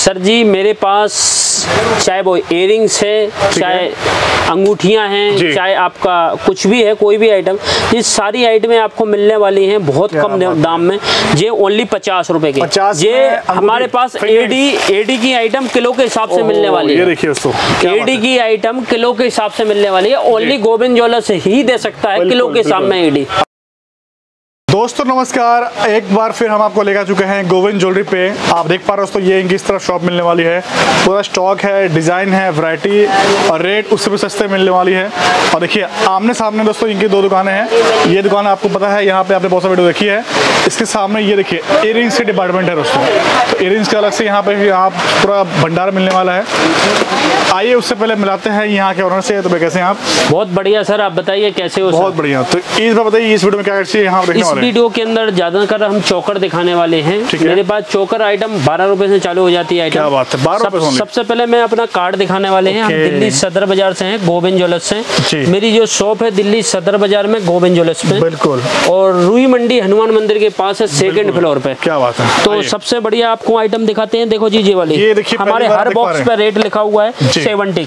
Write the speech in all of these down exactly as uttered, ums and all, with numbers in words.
Sir जी मेरे पास चाहे वो इयरिंग्स है, चाहे अंगूठियां हैं, चाहे आपका कुछ भी है, कोई भी आइटम, ये सारी आइटमें आपको मिलने वाली हैं बहुत कम दाम में। ये ओनली पचास रुपए के। ये हमारे पास एडी एडी की आइटम किलो के हिसाब से मिलने वाली है। ये देखिए दोस्तों, एडी की आइटम किलो के हिसाब से मिलने वाली है। ओनली गोविंद ज्वेलर्स ही दे सकता है किलो के हिसाब में एडी। दोस्तों नमस्कार, एक बार फिर हम आपको लेकर चुके हैं गोविंद ज्वेलरी पे। आप देख पा रहे हो दोस्तों, ये इनकी इस तरह शॉप मिलने वाली है। पूरा स्टॉक है, डिज़ाइन है, वैरायटी और रेट उससे भी सस्ते मिलने वाली है। और देखिए आमने सामने दोस्तों इनकी दो दुकानें हैं। ये दुकान आपको पता है, यहाँ पे आपने बहुत सा वीडियो देखी है। इसके सामने ये देखिए इयरिंग्स के डिपार्टमेंट है दोस्तों। तो इयरिंग्स के अलग से यहाँ पे आप पूरा भंडार मिलने वाला है। आइए उससे पहले मिलाते हैं यहाँ के ऑनर से। तो कैसे हैं आप? बहुत बढ़िया सर, आप बताइए कैसे हो? बहुत बढ़िया। तो इस बार बताइए इस वीडियो में क्या चाहिए यहाँ देखने वाले? वीडियो के अंदर ज्यादातर हम चोकर दिखाने वाले हैं। मेरे पास चोकर आइटम बारह रुपए से चालू हो जाती है आइटम। क्या बात है, बारह रुपए से? सबसे पहले मैं अपना कार्ड दिखाने वाले हैं। हम दिल्ली सदर बाजार से हैं, गोविंद ज्वेलर्स से। मेरी जो शॉप है दिल्ली सदर बाजार में गोविंद ज्वेलर्स में, बिल्कुल, और रुई मंडी हनुमान मंदिर के पास है, सेकंड फ्लोर पे। क्या बात है। तो सबसे बढ़िया आपको आइटम दिखाते हैं। देखो जी, ये वाली ये देखिए, हमारे हर बॉक्स पे रेट लिखा हुआ है सेवेंटी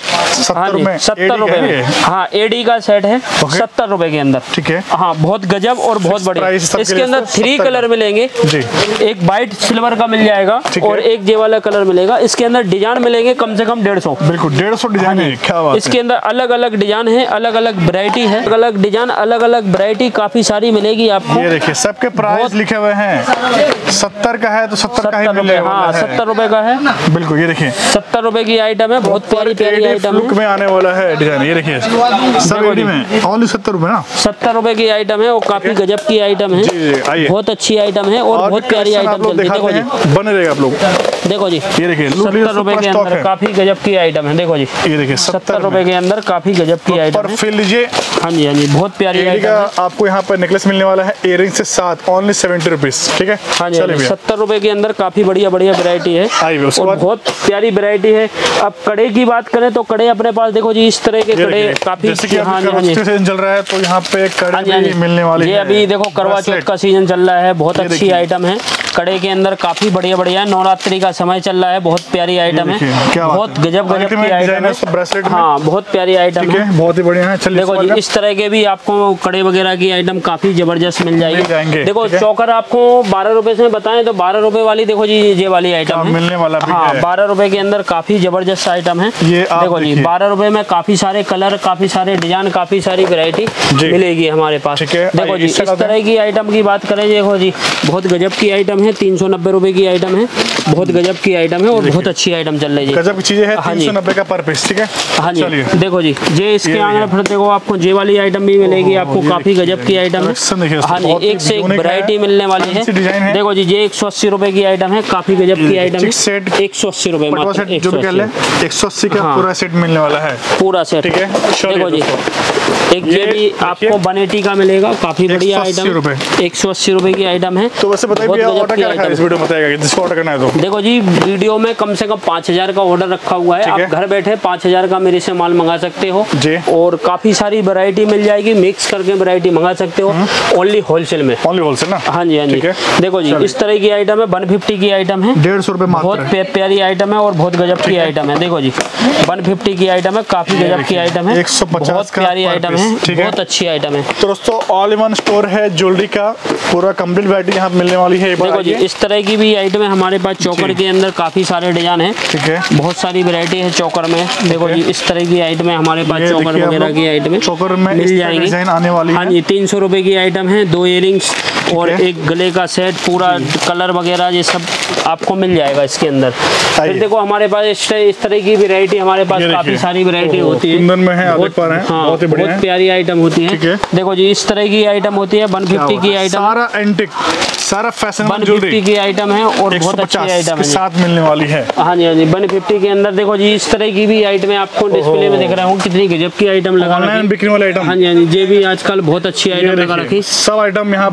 सत्तर रुपए में। हाँ, एडी का सेट है सत्तर रुपए के अंदर। ठीक है। हाँ, बहुत गजब और बहुत बढ़िया। इसके अंदर थ्री कलर मिलेंगे जी। एक वाइट सिल्वर का मिल जाएगा और एक जे वाला कलर मिलेगा। इसके अंदर डिजाइन मिलेंगे कम से कम डेढ़ सौ। बिल्कुल डेढ़ सौ डिजाइन है। क्या बात है। इसके अंदर अलग अलग डिजाइन है, अलग अलग वैरायटी है, अलग अलग डिजाइन, अलग अलग वैरायटी काफी सारी मिलेगी आपको। ये देखिए सबके प्राइस लिखे हुए हैं। सत्तर का है तो सत्तर का ही मिलेगा। हाँ, सत्तर रुपए का है। बिल्कुल, ये देखिए सत्तर रुपए की आइटम है। बहुत प्यारी प्यारी आइटम में आने वाला है डिजाइन। ये देखिए सब एडी में ओनली सत्तर रुपए ना, सत्तर रुपए की आइटम है और काफी गजब की आइटम है। बहुत अच्छी आइटम है और बहुत प्यारी आइटम चलती है। देखो जी, बने रहेगा आप लोग। देखो जी, ये देखिए सत्तर रुपए के अंदर काफी गजब की आइटम है। देखो जी, ये देखिए सत्तर रुपए के अंदर काफी गजब की आइटम फिर लीजिए। हाँ जी, हाँ जी, बहुत प्यारी आइटम है। आपको यहाँ पर नेकलेस मिलने वाला है इयरिंग से साथ, ओनली सेवेंटी रुपीज। ठीक है। हाँ जी, सत्तर रुपए के अंदर काफी बढ़िया बढ़िया वैरायटी है और बहुत प्यारी वैरायटी है। अब कड़े की बात करें तो कड़े अपने पास देखो जी, इस तरह के कड़े काफी सीजन चल रहा है तो यहाँ पे कड़े मिलने वाली है। अभी देखो करवा चौथ का सीजन चल रहा है, बहुत अच्छी आइटम है। कड़े के अंदर काफी बढ़िया बढ़िया है। नवरात्रि का समय चल रहा है, बहुत प्यारी आइटम है। बहुत गजब गजब की आइटम है। हाँ, बहुत प्यारी आइटम है, बहुत ही बढ़िया है। देखो जी, इस तरह के भी आपको कड़े वगैरह की आइटम काफी जबरदस्त मिल जाएगी। देखो चौकर आपको बारह रुपए से बताएं तो बारह रुपए वाली देखो जी, ये वाली आइटम मिलने वाला। हाँ, बारह रुपए के अंदर काफी जबरदस्त आइटम है। देखो जी, बारह रुपए में काफी सारे कलर, काफी सारे डिजाइन, काफी सारी वैरायटी मिलेगी हमारे पास। देखो जी, इस तरह की आइटम की बात करें, देखो जी बहुत गजब की आइटम है। तीन सौ नब्बे रुपए की आइटम है, बहुत गजब की आइटम है और बहुत अच्छी आइटम चल रही है। गजब की चीजें हैं। तीन सौ नब्बे का पर पीस। ठीक है। हाँ जी, देखो जी, ये इसके आगे फिर देखो आपको जे वाली आइटम भी मिलेगी। आपको काफी गजब की आइटम है। हाँ जी, एक से एक वैरायटी मिलने वाली है। देखो जी, ये एक सौ अस्सी रुपए की आइटम है, काफी गजब की आइटम है। एक सौ अस्सी रुपए मात्र, एक सौ अस्सी का पूरा सेट मिलने वाला है। पूरा सेट। ठीक है। देखो जी, एक ये भी आपको वन एटी का मिलेगा, काफी बढ़िया आइटम, एक सौ अस्सी रुपए की आइटम है। तो वैसे बताइए ऑर्डर क्या रखा है इस वीडियो में, बताइएगा जिसको ऑर्डर करना है तो। देखो जी, वीडियो में कम से कम पाँच हजार का ऑर्डर रखा हुआ है। आप घर बैठे पाँच हजार का मेरे से माल मंगा सकते हो और काफी सारी वैरायटी मिल जाएगी। मिक्स करके वैरायटी मंगा सकते हो ओनली होलसेल में। ओनली होलसेल ना? हाँ जी, हाँ जी। देखो जी, इस तरह की आइटम है, वन फिफ्टी की आइटम है, डेढ़ सौ रुपए। बहुत प्यारी आइटम है और बहुत गजब की आइटम है। देखो जी, वन फिफ्टी की आइटम है, काफी गजब की आइटम है, बहुत प्यारी आइटम है, बहुत अच्छी आइटम है। तो दोस्तों ऑल इन वन स्टोर है ज्वेलरी का, पूरा कंप्लीट वैरायटी यहाँ मिलने वाली है। देखो जी, इस तरह की भी आइटम है हमारे पास। चौकर के अंदर काफी सारे डिजाइन है। ठीक है। बहुत सारी वैरायटी है चौकर में। देखो जी, इस तरह की आइटम है हमारे पास। चौकर वगैरह की आइटम चौकर में मिल जाएंगी आने वाली। हाँ जी, तीन सौ रुपए की आइटम है। दो इयरिंग्स और एक गले का सेट, पूरा कलर वगैरह ये सब आपको मिल जाएगा इसके अंदर। फिर देखो हमारे पास इस तरह की वैरायटी हमारे पास काफी सारी वैरायटी होती है। बहुत प्यारी आइटम होती है। देखो जी, इस तरह की आइटम होती है। वन फिफ्टी की आइटम, सारा एंटिक, सारा फैशन वन फिफ्टी की आइटम है और बहुत अच्छी आइटम है, साथ मिलने वाली है। हाँ जी, हाँ जी, वन फिफ्टी के अंदर देखो जी, इस तरह की भी आइटम आपको डिस्प्ले में दिख रहा हूँ, कितनी गजब की आइटम लगा रखी है। बिकने वाली आइटम। हाँ जी, हाँ जी, ये भी आजकल बहुत अच्छी आइटम लगा रखी। सब आइटम यहाँ पे अवेलेबल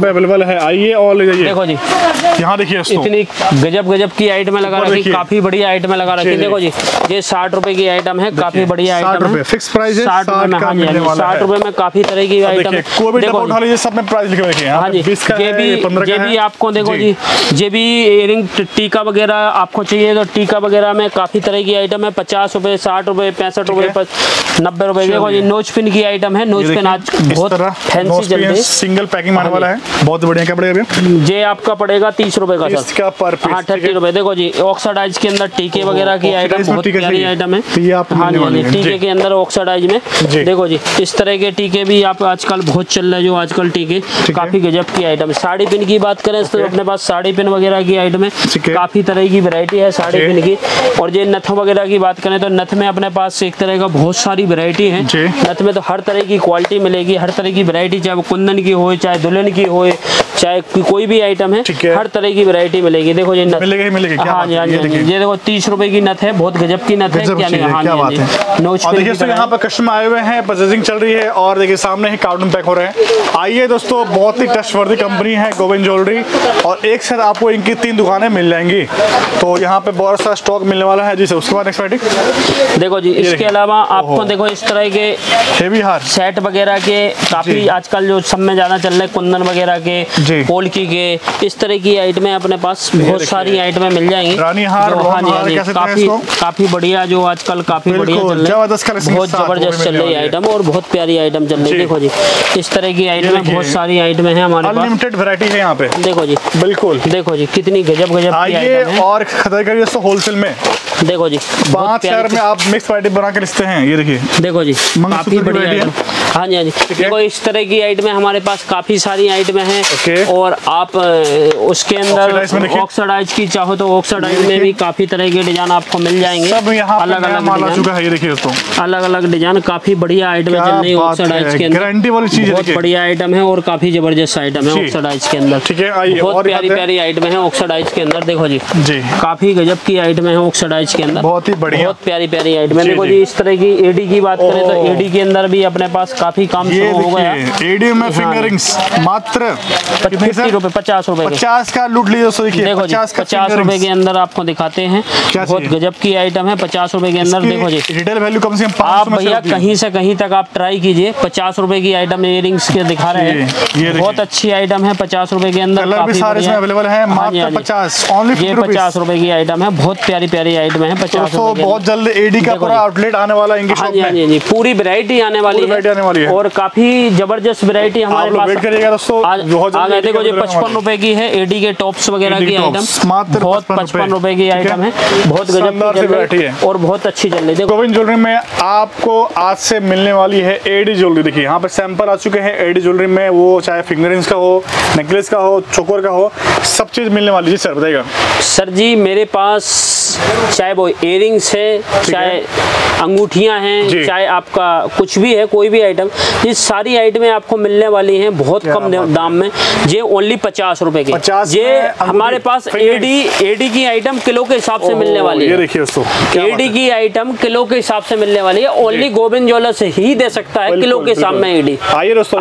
वाला है। आइए और ले जाइए। देखो जी, यहाँ देखिए इतनी गजब गजब की आइटम लगा रखी, काफी बढ़िया आइटम लगा रखी। देखो जी, ये साठ रुपए की आइटम है, काफी बढ़िया आइटम है, फिक्स प्राइस है, साठ रुपए में। हाँ जी, साठ रुपए में काफी तरह की आइटम है। कोई भी डब्बा उठा लीजिए, सब में प्राइस लिखे हुए हैं। हाँ जी, ये भी ये भी आपको देखो जी, ये भी इयरिंग टीका वगैरह आपको चाहिए तो टीका वगैरह में काफी तरह की आइटम है। पचास रुपए, साठ रुपए, पैंसठ रुपए, नब्बे रुपए। देखो जी, नोज पिन की आइटम है। नोज पिन आज बहुत फैंसी चल रही है, सिंगल पैकिंग आने वाला है, बहुत बढ़िया। क्या पड़ेगा भैया? ये आपका पड़ेगा तीस रुपए का सर, पर पीस। हाँ थर्टी रुपए। देखो जी, ऑक्सीडाइज के अंदर टीके वगैरह की आइटम, बहुत प्यारी आइटम है। हाँ जी, टीके के अंदर ऑक्सीडाइज में देखो जी, इस तरह के टीके भी आप आजकल बहुत चल रहे हैं, जो आजकल टीके काफी गजब की आइटम है। साड़ी पिन की बात करें तो अपने पास साड़ी पिन वगैरह की आइटम है, काफी तरह की वैरायटी है साड़ी पिन की। और ये नथ वगैरह की बात करें तो नथ में अपने पास एक तरह का बहुत सारी वैरायटी है। नथ में तो हर तरह की क्वालिटी मिलेगी, हर तरह की वैरायटी, चाहे वो कुंदन की हो, चाहे दुल्हन की हो, चाहे कोई भी आइटम है, हर तरह की वैरायटी मिलेगी। देखो ये नथ मिलेगी, मिलेगी। हाँ जी, हाँ जी, ये देखो तीस रुपए की नथ है, बहुत गजब की नथ है। क्या नहीं, हाँ जी, नोच पे देखिए यहाँ पर कस्टमर आए हुए हैं, परचेजिंग चल रही है और देखिए सामने ही कार्टून पैक हो रहे हैं। आइए दोस्तों, बहुत ही ट्रस्टवर्दी कंपनी है गोविंद ज्वेलरी, और एक साथ आपको इनकी तीन दुकानें मिल जाएंगी। तो यहाँ पे बहुत सारा स्टॉक मिलने वाला है जी। से उसके बाद नेक्स्ट आइटम देखो जी, इसके अलावा आपको देखो इस तरह के हेवी हार सेट वगैरह के काफी आजकल जो सब में ज्यादा चल रहे, कुंदन वगैरह के, पोल्की के, इस तरह की आइटमें अपने पास बहुत सारी आइटमें मिल जाएंगी। रानी हार, काफी काफी बढ़िया, जो आजकल काफी बढ़िया चल रहा है, बहुत जबरदस्त चल रही है आइटम, और बहुत प्यारी आइटम चल रही है। देखो जी, इस तरह की आइटम बहुत सारी आइटमें हैं हमारे पास, अनलिमिटेड वैरायटी है यहाँ पे। देखो जी, बिल्कुल देखो जी, कितनी गजब गजब की आइटम है। और खरीदारी करिए दोस्तों होलसेल में। देखो जी, पाँच हजार में आप मिक्स वैरायटी बना के लिखते हैं। ये देखिए, देखो जी, काफी बढ़िया आइटम। हाँ जी, हाँ जी, देखो इस तरह की आइटमें हमारे पास काफी सारी आइटमें हैं। और आप उसके अंदर ऑक्सीडाइज की चाहो तो ऑक्सीडाइज में भी काफी तरह के डिजाइन आपको मिल जाएंगे। सब यहाँ अलग अलग माल आ चुका है। ये देखिए दोस्तों, अलग अलग डिजाइन, काफी बढ़िया आइटम चल रही है ऑक्सीडाइज के अंदर, गारंटी वाली चीज, बहुत बढ़िया आइटम है और काफी जबरदस्त आइटम है ऑक्सीडाइज के अंदर। ठीक है, आइए, बहुत प्यारी प्यारी आइटम है ऑक्सीडाइज के अंदर। देखो जी, जी काफी गजब की आइटम है ऑक्सीडाइज के अंदर, बहुत ही बढ़िया, बहुत प्यारी प्यारी आइटम है। देखो जी, इस तरह की एडी की बात करें तो एडी के अंदर भी अपने पास काफी काम शुरू हो गया। एडी में फिंगरिंग्स मात्र पचास रुपए, पचास रुपए पचास का लूट लीजिए दोस्तों। देखिए, देखो जी, पचास रुपए के अंदर आपको दिखाते हैं, बहुत गजब की आइटम है पचास रुपए के अंदर। देखो जी, रिटेल वैल्यू कम से कम आप भैया कहीं से कहीं तक आप ट्राई कीजिए। पचास रुपए की आइटम इयरिंग्स के दिखा रहे हैं, बहुत अच्छी आइटम है पचास रुपए के अंदर, अवेलेबल है मात्र पचास, ये पचास रुपए की आइटम है, बहुत प्यारी प्यारी आइटम है पचास। बहुत जल्द एडी का पूरा आउटलेट आने वाला है, हाँ जी, जी पूरी वैरायटी आने वाली है, और काफी जबरदस्त वैरायटी हमारे पास। वेट करिएगा दोस्तों, आ गए। देखो जी, पचपन रुपए की है एडी के टॉप्स वगैरह की आइटम, बहुत पचपन रुपए की आइटम है, बहुत गजब की वैरायटी है और बहुत अच्छी चल रही है। गोविंद ज्वेलरी में आपको आज से मिलने वाली है एडी ज्वेलरी। देखिए यहाँ पे सैंपल आ चुके हैं एडी ज्वेलरी में, वो चाहे फिंगरिंग्स का हो, नेकलेस का हो, चोकर का हो, सब चीज मिलने वाली है। सर बताइएगा। सर जी, मेरे पास चाहे वो इयरिंग्स है, चाहे अंगूठियां हैं, चाहे आपका कुछ भी है, कोई भी आइटम, ये सारी आइटमें आपको मिलने वाली हैं बहुत कम दाम में। ये ओनली पचास रुपए के, ये हमारे पास एडी एडी की आइटम किलो के हिसाब से मिलने वाली है। ये देखिए दोस्तों, एडी की आइटम किलो के हिसाब से मिलने वाली है, ओनली गोविंद ज्वेलर्स ही दे सकता है किलो के हिसाब में एडी। आइए दोस्तों,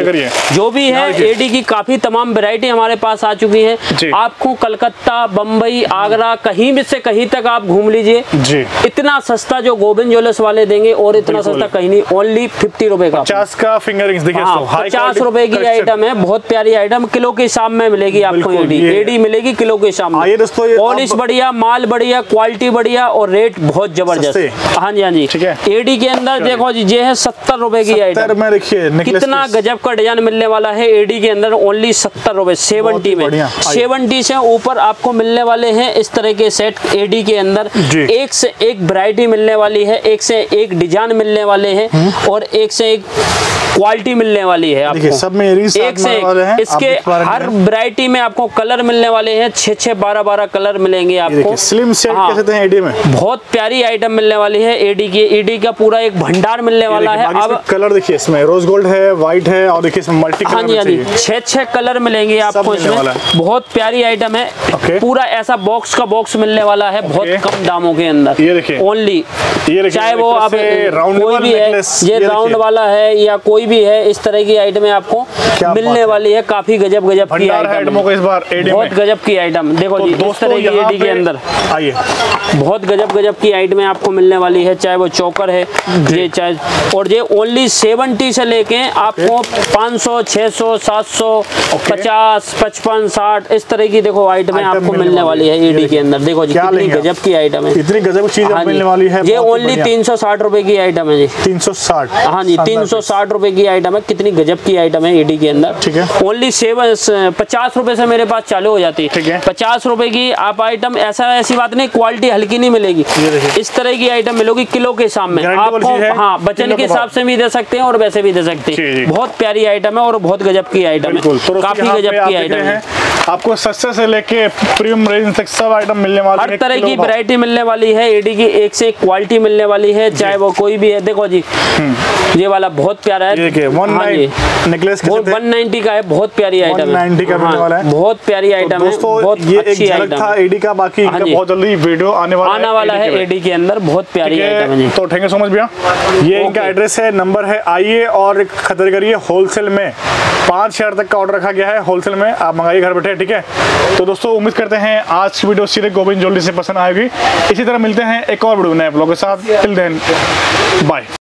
जो भी है एडी की काफी तमाम वैरायटी हमारे पास आ चुकी है। आपको कलकत्ता, बम्बई, आगरा, कहीं भी से कहीं तक आप घूम लीजिए, इतना सस्ता जो गोविंद ज्वेलर्स वाले देंगे और इतना सस्ता कहीं नहीं, ओनली फिफ्टी रुपए का, पचास का फिंगरिंग्स। देखिए पचास रुपए की आइटम है, बहुत प्यारी आइटम, किलो के हिसाब में मिलेगी आपको एडी, एडी मिलेगी किलो के हिसाब में। पॉलिश बढ़िया, माल बढ़िया, क्वालिटी बढ़िया और रेट बहुत जबरदस्त। हाँ जी, हाँ जी, एडी के अंदर देखो जी, ये है सत्तर रुपए की आइटम, कितना गजब का डिजाइन मिलने वाला है एडी के अंदर, ओनली सत्तर रुपए, सेवेंटी में, सेवेंटी से ऊपर आपको मिलने वाले हैं इस तरह के सेट एडी के अंदर। एक से एक वैरायटी मिलने वाली है, एक से एक डिजाइन मिलने वाले हैं और एक से एक क्वालिटी मिलने वाली है आपको, सब में एक से एक। इसके हर वैरायटी में आपको कलर मिलने वाले हैं, छह छह बारह बारह कलर मिलेंगे आपको। स्लिम सेट कह सकते हैं एडी में, बहुत प्यारी आइटम मिलने वाली है एडी की, एडी का पूरा एक भंडार मिलने वाला है। अब कलर देखिए, इसमें रोज गोल्ड है, व्हाइट है, और देखिए इसमें मल्टी कलर। हाँ जी, हाँ जी, छह छह कलर मिलेंगे आपको इसमें, बहुत प्यारी आइटम है, पूरा ऐसा बॉक्स का बॉक्स मिलने वाला है बहुत कम दामों के अंदर। ये देखिए ओनली, चाहे वो आप कोई भी है, ये राउंड वाला है या कोई कोई भी है इस तरह की आइटम आपको मिलने वाली है। काफी गजब गजब की आइटम है, इस बार बहुत गजब की आइटम। देखो जी इस तरह की एडी के अंदर आइए बहुत गजब गजब की आइटम आपको मिलने वाली है, चाहे वो चोकर है ये चाहे, और ये ओनली सेवेंटी से लेके आपको पाँच सौ छह सौ सात सौ पचास पचपन साठ इस तरह की देखो आइटम आपको मिलने वाली है एडी के अंदर। देखो जी कितनी गजब की आइटम है, इतनी गजब चीज मिलने वाली है। ये ओनली तीन सौ साठ रुपए की आइटम है जी, तीन सौ साठ। हाँ जी तीन सौ साठ रुपए की आइटम है। कितनी गजब की आइटम है एडी के अंदर। ठीक है, ओनली सेवन पचास रुपए से मेरे पास चालू हो जाती है। पचास रुपए की आप आइटम, ऐसा ऐसी बात नहीं क्वालिटी हल्की नहीं मिलेगी, इस तरह की आइटम मिलेगी किलो के हिसाब में आपको। हाँ वजन के हिसाब से भी दे सकते हैं और वैसे भी दे सकते हैं। बहुत प्यारी आइटम है और बहुत गजब की आइटम है, काफी गजब की आइटम है। आपको सस्ते से लेके प्रीमियम रेंज तक सब आइटम मिलने वाली है, हर तरह की वैरायटी मिलने वाली है। एडी की एक से एक क्वालिटी मिलने वाली है, चाहे वो कोई भी है। देखो जी ये वाला बहुत प्यारा है, नेकलेस वन नाइनटी का है, बहुत प्यारी आइटम है, बहुत प्यारी आइटम है, बहुत अच्छी आइटम था एडी का। बाकी बहुत जल्दी वीडियो आने वाला आने वाला है एडी के अंदर, बहुत प्यारी आइटम है। तो थैंक यू सो मच भैया। ये इनका एड्रेस है, नंबर है, आइए और खरीदारी करिए। होलसेल में पाँच शेयर तक का ऑर्डर रखा गया है, होलसेल में आप मंगाइए घर बैठे। ठीक है, तो दोस्तों उम्मीद करते हैं आज की वीडियो सीधे गोविंद ज्वेलरी से पसंद आएगी। इसी तरह मिलते हैं एक और वीडियो नए ब्लॉग के साथ। Till then bye.